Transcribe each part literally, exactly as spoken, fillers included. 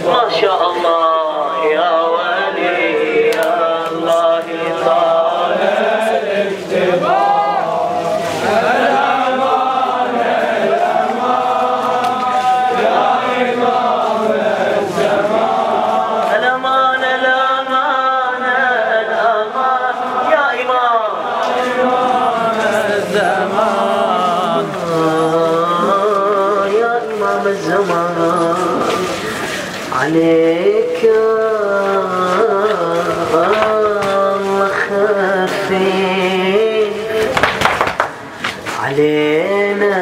ما شاء الله يا ولي الله طال الانتظار الأمان الأمان يا إمام الزمان الأمان الأمان الأمان يا إمام الزمان يا إمام الزمان عليك الله خفيف علينا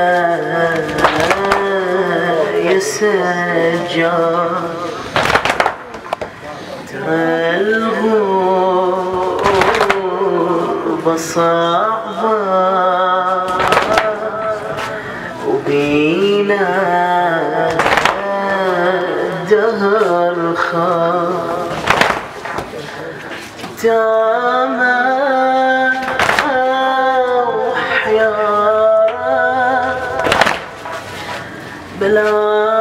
يا سجاد ترى الغربة صعبة وبينا دهر خاف تاما وحيارة بلا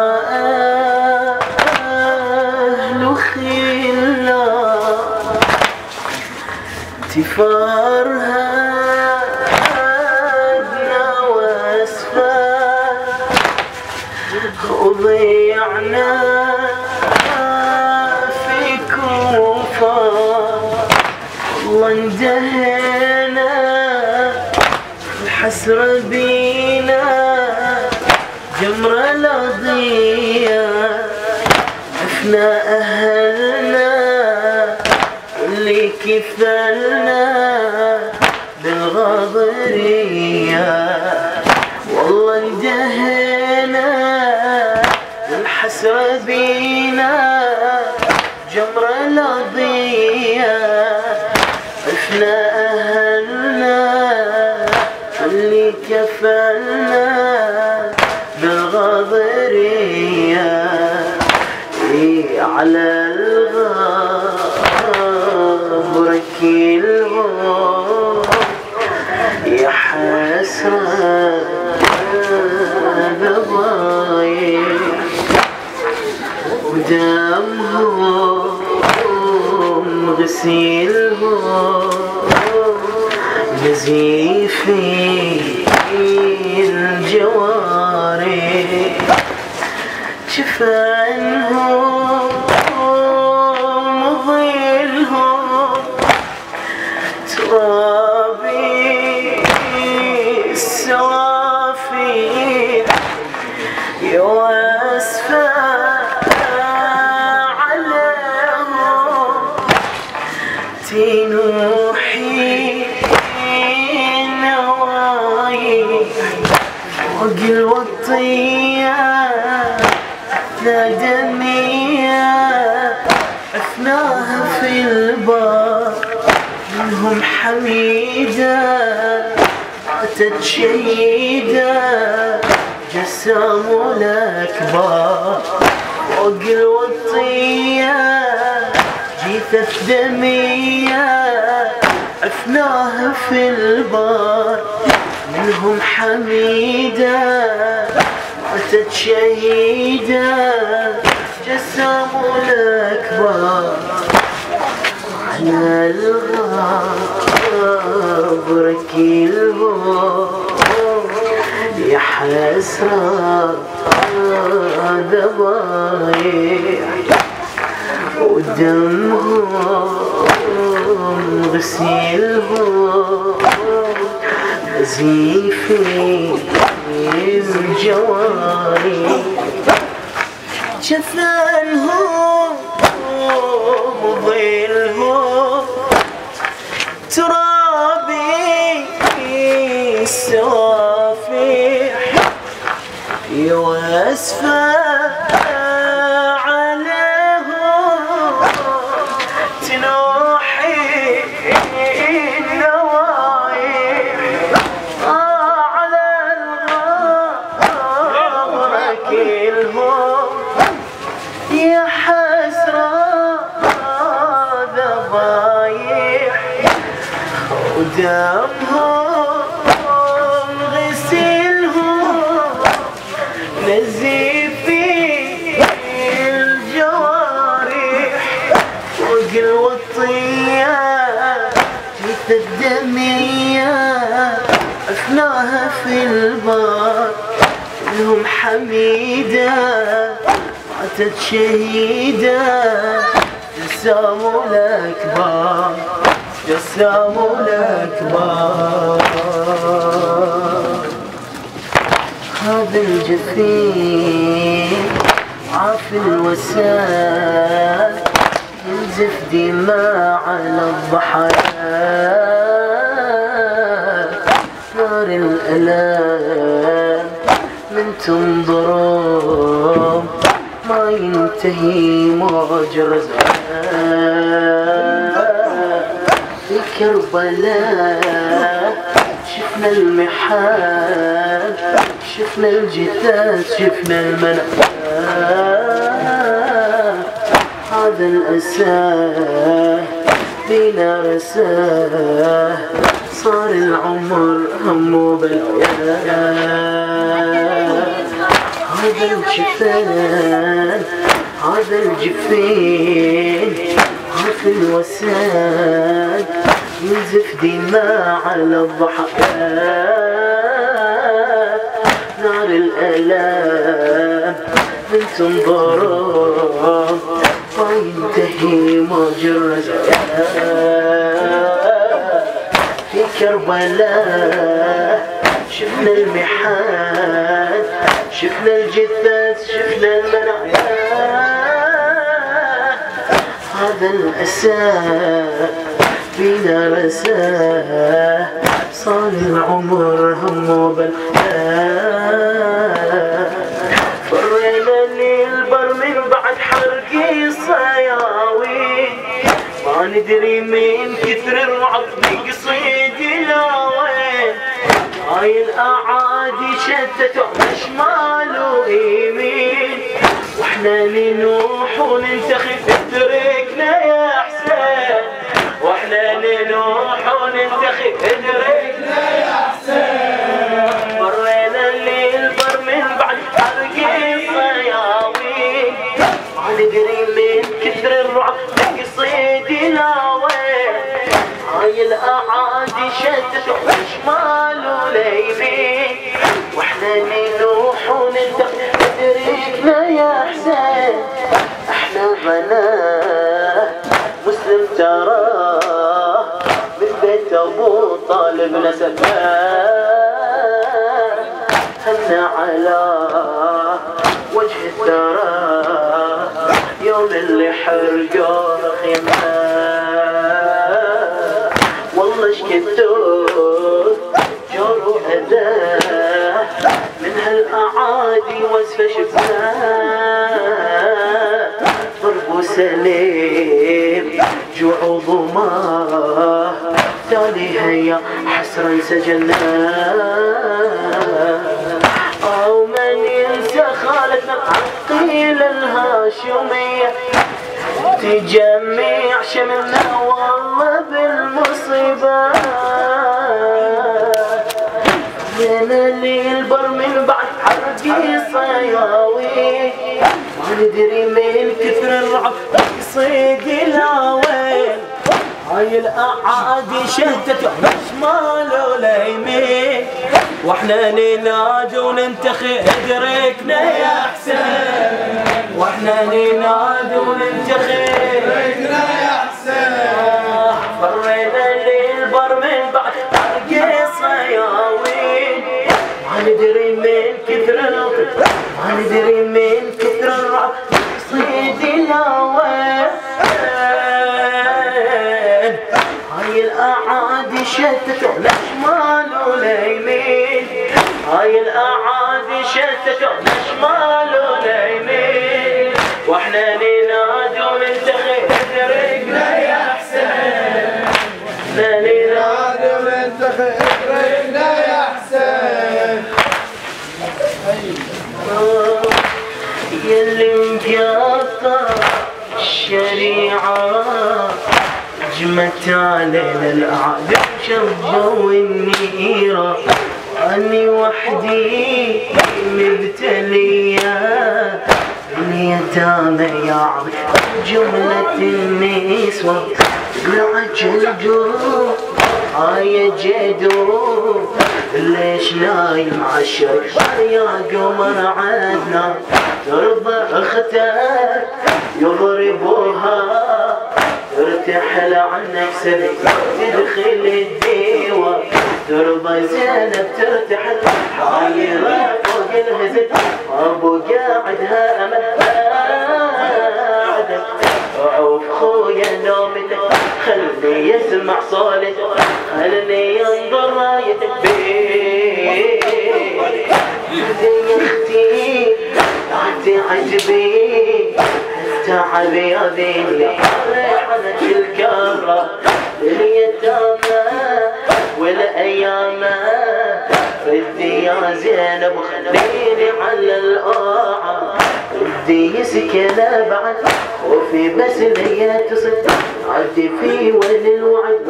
أهل وخلا تفارها واسفل وضيعنا والله اندهينا الحسرة بينا جمرة لضية عفنا أهلنا اللي كفلنا بالغاضرية والله اندهينا الحسرة بينا جمرة لضية عفنا أهلنا اللي كفلنا بالغاضرية على الغابر كلهم يا حسرة ذبايح ودمهم غسيلهم نزيفي الجوارح شفانهم ظلهم ترابي السوافي يواسفى عليهم تنوحي النوايح فوق الوطية لا دمية عفناها في البار منهم حميدة ماتت شهيدة جسام الأكبر فوق الوطية جيثة دمية عفناها في البار منهم حميدة ماتت شهيدة جسام الأكبر على الغابر كلهم يا حسرة ذبايح ودمهم غسيلهم نزيفي الجوارح جفانهم وظلهم ترابي السوافح يواسفى عليهم تنوحي النوايح على الغابر كلهم يا حسرة ذبايح ودمهم غسلهم نزيفي الجوارح فوق الوطية جيت الدمية أفناها في البار لهم حميدة ماتت شهيدة جسام الأكبر جسام الأكبر. هذا الجفين عاف الوسال ينزف دماء على الضحايا نار الألام من تنظرهم ما ينتهي مجرى في كربلاء شفنا المحال شفنا الجثث شفنا المنام هذا الأسى بينا رساه صار العمر هم وبلايا. هذا الجفان هذا الجفين عاف الوساد ينزف دماء على الضحايا نار الآلام من تنظرهم ما ينتهي مجرى في كربلاء شفنا المحال شفنا الجثث شفنا المنايا هذا الأسى فينا رساه صار العمر هم وبلاء. فرينا للبر من بعد حرق الصياوي ما ندري من كثر الرعب بقصيد الهوين هاي الأعادي شتتوا شمال ويمين واحنا ننوح وننتخب ادركنا يا حسين واحنا ننوح وننتخب ادركنا يا حسين. مرينا للبر من بعد حرق الصياوين ما ندري من كثر الرعب بقصيد الهوين هاي الأعادي شتتوا شمال وليمين واحنا ننوح وننتخب ادركنا يا حسين. احنا بنات مسلم تراه من بيت ابو طالب نسباه هنا على وجه الثرى يوم اللي حرقوا خيمه والله شكتوه جور وأذاه من هالأعادي وصفة شفناه ضرب وسليم جوع وظماه تالي هيا حسرا سجلناه. أو من ينسى خالتنا عقيل الهاشمية تجميع شملنا والله بالمصيبة جينا للبر من بعد حرق الصياوي ما ندري من كثر الرعب يصيد الهوين هاي الأعادي شهدت شمال وليمين واحنا ننادي وننتخي ادركنا يا حسين واحنا ننادي وننتخي ادركنا يا حسين. فرينا للبر من بعد حرق الصياوين ما ندري من كثر الرعب ما ندري من كثر الرعب يصيد الهوين هاي الأعادي شتتوا شمال وليمين هاي الأعادي شتتوا شمال وليمين واحنا ننادي وننتخي ادركنا يا حسين احنا ننادي وننتخي ادركنا يا حسين. يلي مقطع الشريعة هجمت علينا الأعداء شبوا النيرة أني وحدي مبتلية اليتامى يا عم جملة النسوة لعجل الجروح هاي جدو ليش نايم عالشرق يا قمر عدنا ترضى اختك يضربوها ترتحل عنك سبي تدخل الديوة ترضى زينب ترتحل حايرة فوق الهزل ابو قاعدها امل بعدك عوف خويا نومتك خلني يسمع صوتك خلني ينظر رايتك بيه يا اختي لا تعجبي تعب يا ذي ريحانك الكرة لليتامى والايام ردي يا زينب وخليني على القاعة ردي يسكن بعد وفي بس ليا تصل عدي في وين الوعد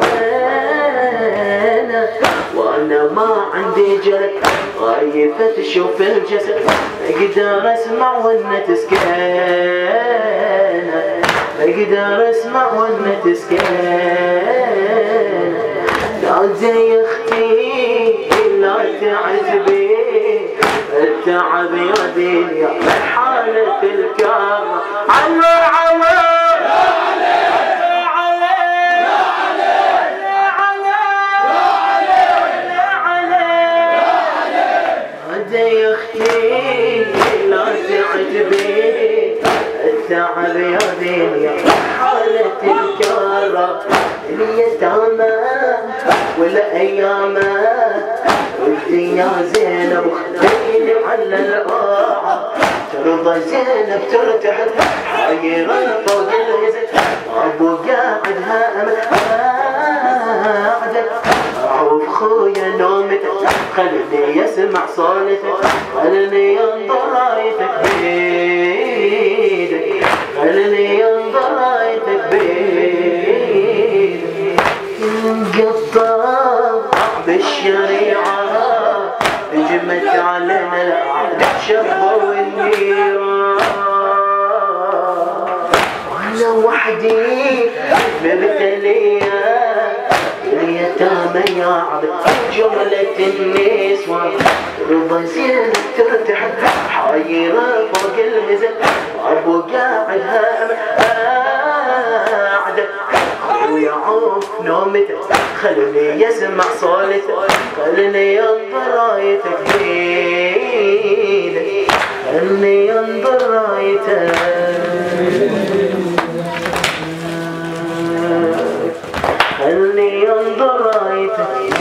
وانا وانا ما عندي جلد خايفة تشوف الجسد اقدر اسمع وانا تسكن اقدر اسمع وانا تسكن لا زي اختي لا تعذبي التعب يا دنيا حالة الكرة على على يا اختي لا تعجبي التعب يا دنيا حالة الكرة اليتامى والايام ودي يا زينب وخليني على القاعة ترضى زينب ترتحل حايرة فوق الهزل ابو قاعدها بعدك عوف خويا نومتك خلني يسمع صوتك خلني ينظر رايتك بيدك خلني ينظر رايتك بيدك انقطع بالشريعة هجمت علينا العهد شبوا النيران وانا وحدي مبتلية اليتامى يا عبد جملة النسوة رضا زينب ترتحل حايرة فوق الهزل ابو قاعدها بعدك خويا عوف نومتك خلني يسمع صوتك خلني ينظر رايتك بيدك خلني ينظر رايتك خلني ينظر رايتك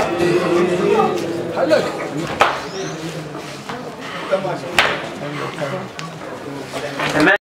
حلك